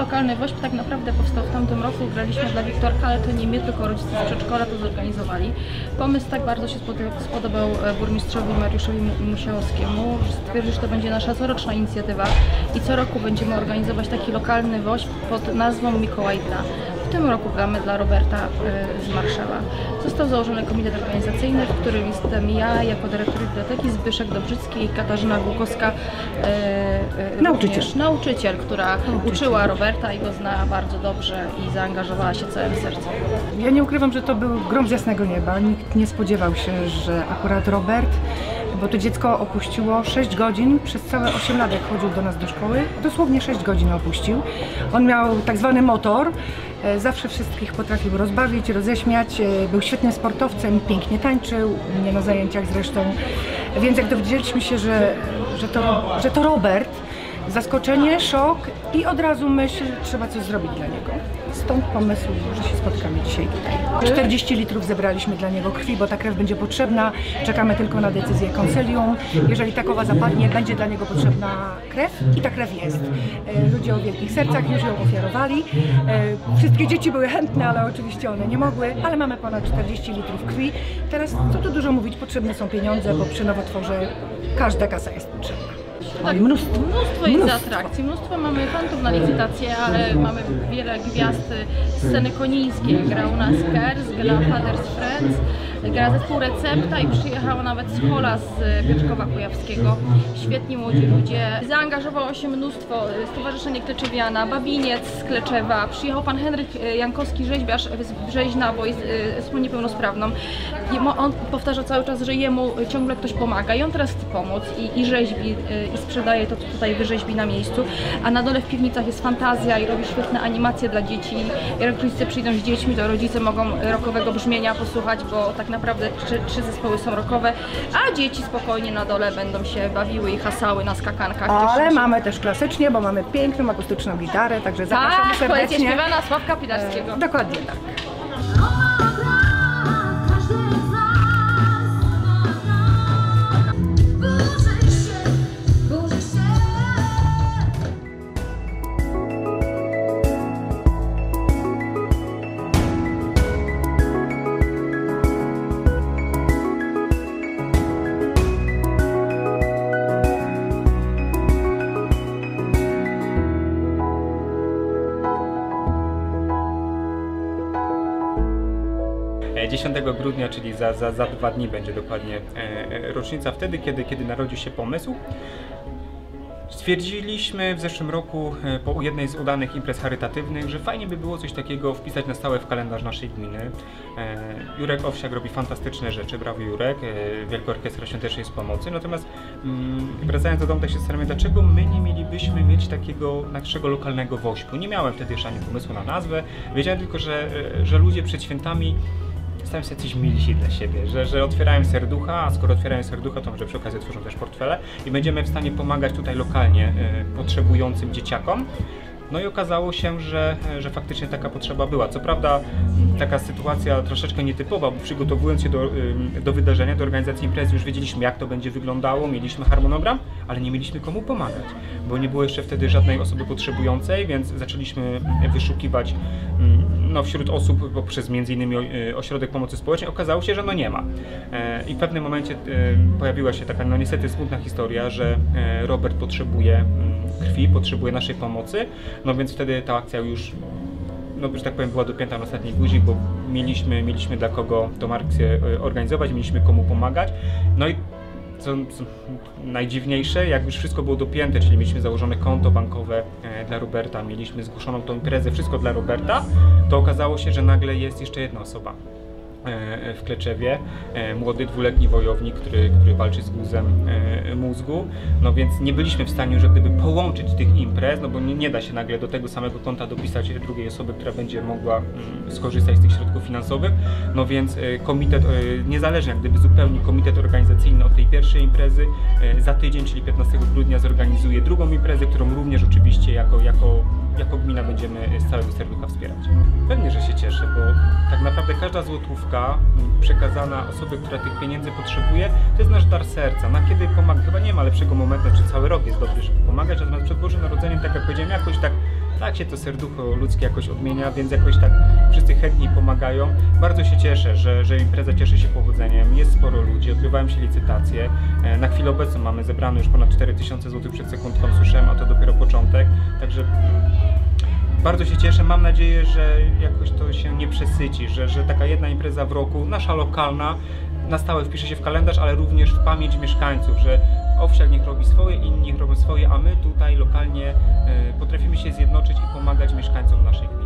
lokalny WOŚP tak naprawdę powstał w tamtym roku, graliśmy dla Wiktorka, ale to nie my, tylko rodzice z przedszkola to zorganizowali. Pomysł tak bardzo się spodobał burmistrzowi Mariuszowi Musiałowskiemu, że stwierdził, że to będzie nasza coroczna inicjatywa i co roku będziemy organizować taki lokalny WOŚP pod nazwą Mikołaj Dla. W tym roku gramy dla Roberta z Marszewa. Został założony komitet organizacyjny, w którym jestem ja jako dyrektor biblioteki, Zbyszek Dobrzycki i Katarzyna Głukowska, nauczyciel, która uczyła Roberta i go zna bardzo dobrze i zaangażowała się całym sercem. Ja nie ukrywam, że to był grom z jasnego nieba. Nikt nie spodziewał się, że akurat Robert, bo to dziecko opuściło 6 godzin, przez całe 8 lat jak chodził do nas do szkoły, dosłownie 6 godzin opuścił. On miał tak zwany motor, zawsze wszystkich potrafił rozbawić, roześmiać, był świetnym sportowcem, pięknie tańczył, mnie na zajęciach zresztą, więc jak dowiedzieliśmy się, że to Robert, zaskoczenie, szok i od razu myśl, trzeba coś zrobić dla niego. Stąd pomysł, że się spotkamy dzisiaj tutaj. 40 litrów zebraliśmy dla niego krwi, bo ta krew będzie potrzebna. Czekamy tylko na decyzję konsilium. Jeżeli takowa zapadnie, będzie dla niego potrzebna krew i ta krew jest. Ludzie o wielkich sercach już ją ofiarowali. Wszystkie dzieci były chętne, ale oczywiście one nie mogły, ale mamy ponad 40 litrów krwi. Teraz, co tu dużo mówić, potrzebne są pieniądze, bo przy nowotworze każda kasa jest potrzebna. Tak, mnóstwo jest atrakcji, mnóstwo mamy fantów na licytację, ale mamy wiele gwiazd sceny konińskiej. Gra u nas Kers, gra Father's Friends, gra zespół Recepta i przyjechała nawet z Hola z Bieczkowa Kujawskiego. Świetni młodzi ludzie. Zaangażowało się mnóstwo, Stowarzyszenie Kleczewiana, Babiniec z Kleczewa, przyjechał pan Henryk Jankowski, rzeźbiarz z Brzeźna, bo jest osobą niepełnosprawną. On powtarza cały czas, że jemu ciągle ktoś pomaga i on teraz chce pomóc i rzeźbi i sprzedaje to, co tutaj wyrzeźbi na miejscu, a na dole w piwnicach jest fantazja i robi świetne animacje dla dzieci. Jak rodzice przyjdą z dziećmi, to rodzice mogą rockowego brzmienia posłuchać, bo tak naprawdę trzy zespoły są rockowe, a dzieci spokojnie na dole będą się bawiły i hasały na skakankach. Ale mamy też klasycznie, bo mamy piękną akustyczną gitarę, także zapraszamy serdecznie. Tak, poezja śpiewana Sławka Pilarskiego. Dokładnie tak. Grudnia, czyli za 2 dni będzie dokładnie rocznica, wtedy kiedy narodził się pomysł. Stwierdziliśmy w zeszłym roku po jednej z udanych imprez charytatywnych, że fajnie by było coś takiego wpisać na stałe w kalendarz naszej gminy. Jurek Owsiak robi fantastyczne rzeczy, brawo Jurek, Wielka Orkiestra Świątecznej Pomocy. Natomiast wracając do domu, tak się zastanawiam, dlaczego my nie mielibyśmy mieć takiego naszego lokalnego WOŚP-u. Nie miałem wtedy jeszcze ani pomysłu na nazwę, wiedziałem tylko, że ludzie przed świętami stają się jacyś milsi dla siebie, że otwierają serducha, a skoro otwierają serducha, to może przy okazji otworzą też portfele i będziemy w stanie pomagać tutaj lokalnie potrzebującym dzieciakom. No i okazało się, że faktycznie taka potrzeba była. Co prawda taka sytuacja troszeczkę nietypowa, bo przygotowując się do wydarzenia, do organizacji imprezy już wiedzieliśmy, jak to będzie wyglądało, mieliśmy harmonogram, ale nie mieliśmy komu pomagać, bo nie było jeszcze wtedy żadnej osoby potrzebującej, więc zaczęliśmy wyszukiwać wśród osób poprzez m.in. Ośrodek Pomocy Społecznej. Okazało się, że nie ma. I w pewnym momencie pojawiła się taka niestety smutna historia, że Robert potrzebuje krwi, potrzebuje naszej pomocy, no więc wtedy ta akcja już, że tak powiem, była dopięta na ostatni guzik, bo mieliśmy dla kogo tą akcję organizować, mieliśmy komu pomagać. No i co najdziwniejsze, jak już wszystko było dopięte, czyli mieliśmy założone konto bankowe dla Roberta, mieliśmy zgłoszoną tą imprezę, wszystko dla Roberta, to okazało się, że nagle jest jeszcze jedna osoba w Kleczewie, młody, 2-letni wojownik, który walczy z guzem mózgu, no więc nie byliśmy w stanie już jak gdyby połączyć tych imprez, no bo nie da się nagle do tego samego konta dopisać drugiej osoby, która będzie mogła skorzystać z tych środków finansowych, no więc komitet, niezależnie jak gdyby zupełnie komitet organizacyjny od tej pierwszej imprezy, za tydzień, czyli 15 grudnia zorganizuje drugą imprezę, którą również oczywiście jako gmina będziemy z całego serducha wspierać. Pewnie, że się cieszę, bo tak naprawdę każda złotówka przekazana osobie, która tych pieniędzy potrzebuje, to jest nasz dar serca. Na kiedy pomaga, chyba nie ma lepszego momentu, czy cały rok jest dobry, żeby pomagać, natomiast przed Bożym Narodzeniem, tak jak powiedziałem, jakoś tak tak się to serducho ludzkie jakoś odmienia, więc jakoś tak wszyscy chętniej pomagają. Bardzo się cieszę, że impreza cieszy się powodzeniem, jest sporo ludzi, odbywają się licytacje. Na chwilę obecną mamy zebrane już ponad 4000 zł przed sekundką, słyszałem, a to dopiero początek, także bardzo się cieszę, mam nadzieję, że jakoś to się nie przesyci, że taka jedna impreza w roku, nasza lokalna, na stałe wpisze się w kalendarz, ale również w pamięć mieszkańców, że Owsiak niech robi swoje, inni niech robią swoje, a my tutaj lokalnie potrafimy się zjednoczyć i pomagać mieszkańcom naszej gminy.